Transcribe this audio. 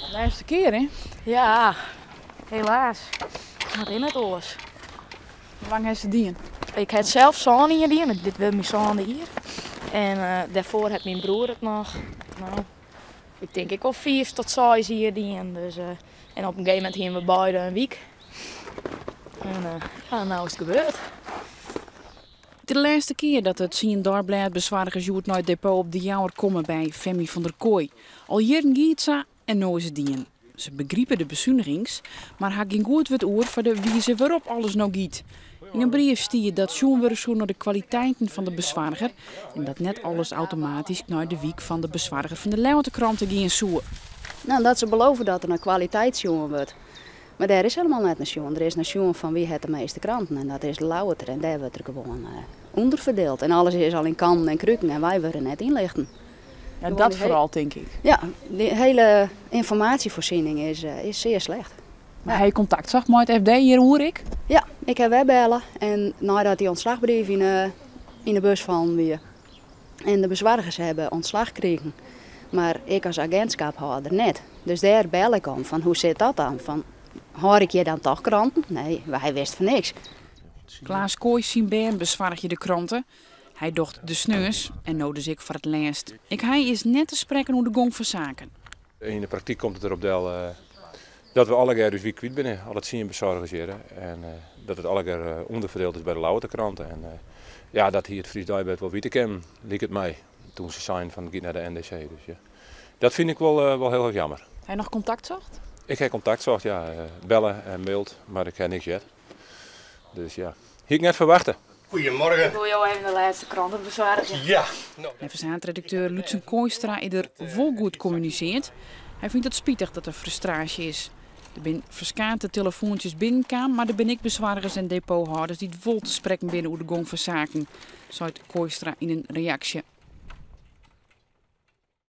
De laatste keer, hè? Ja, helaas. Wat in het alles. Hoe lang heeft ze dien? Ik heb zelf zo'n hier die, dit wil mijn zoon hier. En daarvoor heeft mijn broer het nog. Nou, ik denk ik al 4 tot 6 hier die. Dus, en op een gegeven moment hier we beide een week. En ja, nou is het gebeurd. De laatste keer dat het zien doorblijft bezwaardige Sjoerd naar het depot op de Jouwer komen bij Femi van der Kooi. Al jaren giet ze en nu is het dien. Ze begrijpen de bezuinigings, maar haar ging goed wat oor voor de wijze waarop alles nou giet. In een brief stier dat Sjoerd weer zo naar de kwaliteiten van de bezwaarger en dat net alles automatisch naar de week van de bezwaarger van de Leeuwardenkranten ging zoeken. Nou, dat ze beloven dat er een kwaliteitsjongen wordt. Maar daar is helemaal net een jongen. Er is een jongen van wie het de meeste kranten en dat is de Lauwerter. En daar wordt er gewoon onderverdeeld. En alles is al in kannen en krukken en wij worden net inlichten. Ja, dat vooral, denk ik. Ja, de hele informatievoorziening is zeer slecht. Maar hij contact zag met het FD hier hoor ik. Ja, ik heb webbellen en nadat die ontslagbrief in de bus van weer. En de bezwaargers hebben ontslag gekregen. Maar ik als agentschaphouder net. Dus daar bel ik om van hoe zit dat dan? Van, hoor ik je dan toch kranten? Nee, wij wisten van niks. Klaas Kooi zien bij bezwaarg je de kranten. Hij docht de sneus en nodig ik voor het laatst. Hij is net te spreken hoe de gong van zaken. In de praktijk komt het erop dat we alle keer dus wie kwijt binnen, al het zien bezorgers hier. En dat het alle keer onderverdeeld is bij de Lauwerdenkranten. En ja, dat hier het Fries Dagblad wel weten kan, liep het mij. Toen ze zijn van naar de NDC. Dus ja. Dat vind ik wel heel erg jammer. Hij nog contact zocht? Ik heb contact zocht, ja, bellen en mailt, maar ik heb niks yet. Dus ja, hier ik net verwachten. Goedemorgen. Ik wil jou even de laatste kranten bezwaren. Ja. En verzaaredredacteur Lutsen Kooistra is er vol goed communiceert. Hij vindt het spietig dat er frustratie is. Er zijn verskate telefoontjes binnenkam, maar er ben ik bezwaargers en depothouders die het vol te spreken binnen hoe de gong van zaken, zei Kooistra in een reactie.